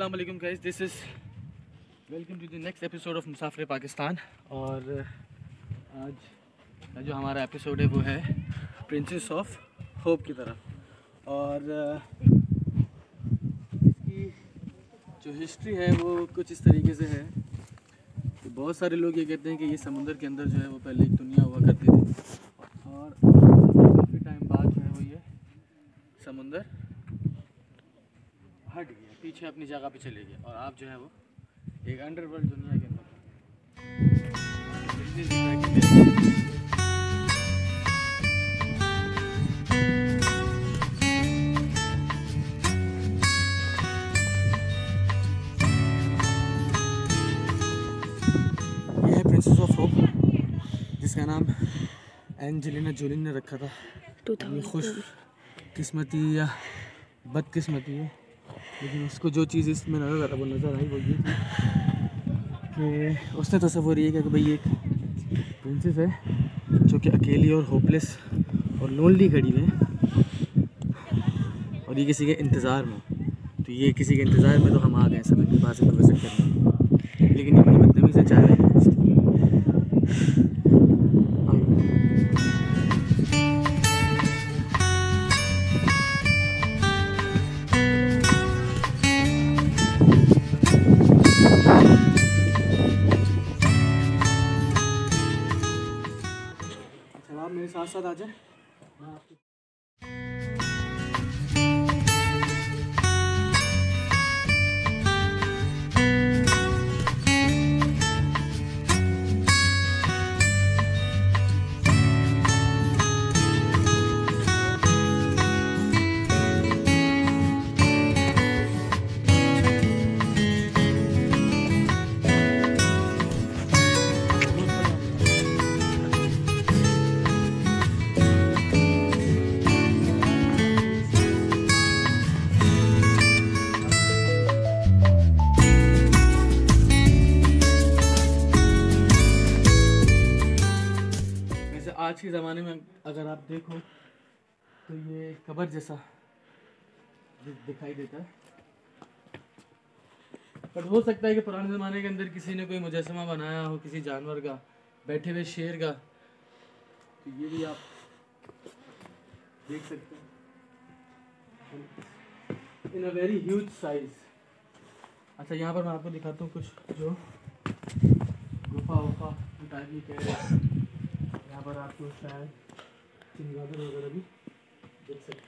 अस्सलाम वालेकुम guys, this is welcome to the next episode of Musafir Pakistan. और आज का जो हमारा एपिसोड है वो है प्रिंसेस ऑफ होप की तरफ। और इसकी जो हिस्ट्री है वो कुछ इस तरीके से है कि बहुत सारे लोग ये कहते हैं कि ये समुंदर के अंदर जो है वो पहले एक दुनिया हुआ करती थी और काफ़ी टाइम बाद जो है वो ये समुंदर हट गया, पीछे अपनी जगह पे चले गए और आप जो है वो एक अंडरवर्ल्ड दुनिया के अंदर। ये है प्रिंसेस ऑफ होप, जिसका नाम एंजेलिना जोली ने रखा था। ये खुश किस्मती या बदकिस्मती है, लेकिन उसको जो चीज़ इसमें नज़र आई वो ये थी कि उसने तस्वीर ये किया कि भाई एक प्रिंसेस है जो कि अकेली और होपलेस और लोनली खड़ी है और ये किसी के इंतज़ार में। तो ये किसी के इंतज़ार में तो हम आ गए समय के पास विजिट करने, लेकिन ये बड़ी बदतमीज़ी से चाह रहे हैं। आप मेरे साथ साथ आ जाए। आज के ज़माने में अगर आप देखो तो ये कब्र जैसा दिखाई देता है, पर हो सकता है कि पुराने ज़माने के अंदर किसी ने कोई मुजस्समा बनाया हो किसी जानवर का, बैठे हुए शेर का। तो ये भी आप देख सकते हैं in a very huge size. अच्छा, यहाँ पर मैं आपको दिखाता हूँ कुछ जो गुफा वुफा टाइप की कह रहे हैं। यहाँ पर आपको शायद चमगादड़ वगैरह भी देख सकते हैं।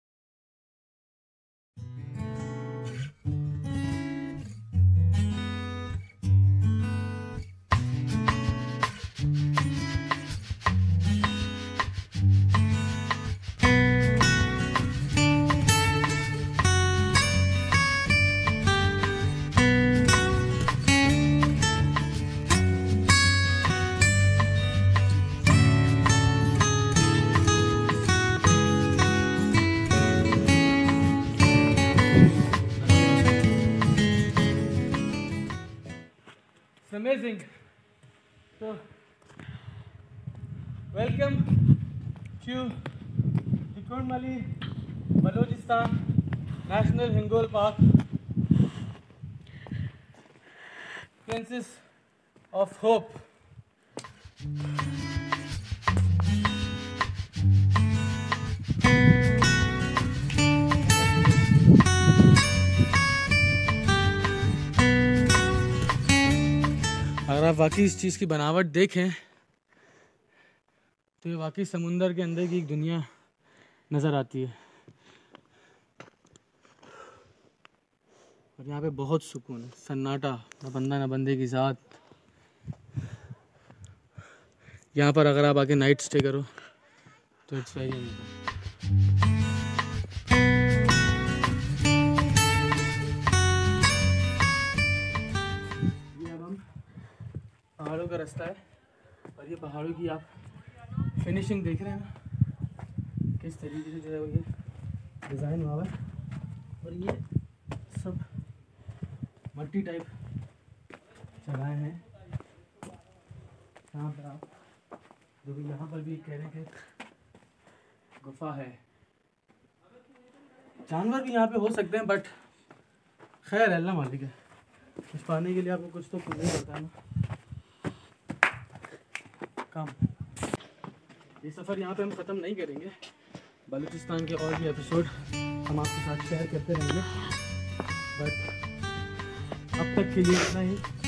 Amazing. So, welcome to Tikonmali, Balochistan National Hingol Park, Princess of Hope. अगर आप वाकई इस चीज़ की बनावट देखें तो ये वाकई समुंदर के अंदर की एक दुनिया नज़र आती है। और यहाँ पे बहुत सुकून है, सन्नाटा, न बंदा न बंदे की ज़ात। यहाँ पर अगर आप आके नाइट स्टे करो तो इट्स वेरी अमेजिंग। पहाड़ों का रास्ता है और ये पहाड़ों की आप फिनिशिंग देख रहे हैं ना, किस तरीके से जो है वो ये डिज़ाइन हुआ है। और ये सब मट्टी टाइप जगहें हैं यहाँ पर आप जो भी यहाँ पर भी कह रहे हैं कि गुफा है। जानवर भी यहाँ पे हो सकते हैं, बट खैर अल्लाह मालिक है, कुछ पाने के लिए आपको कुछ तो करना ही पड़ता है ना काम। ये सफ़र यहाँ पे हम ख़त्म नहीं करेंगे, बलूचिस्तान के और भी एपिसोड हम आपके साथ शेयर करते रहेंगे, बट अब तक के लिए इतना ही।